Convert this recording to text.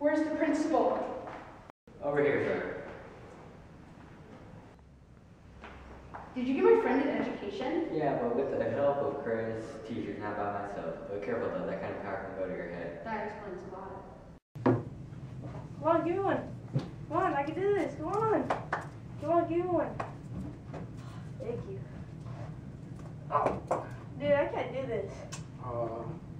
Where's the principal? Over here, sir. Did you give my friend an education? Yeah, but with the help of Chris, teachers, not by myself. But careful though, that kind of power can go to your head. That explains a lot. Come on, give me one. Come on, I can do this. Come on. Come on, give me one. Thank you. Oh, dude, I can't do this.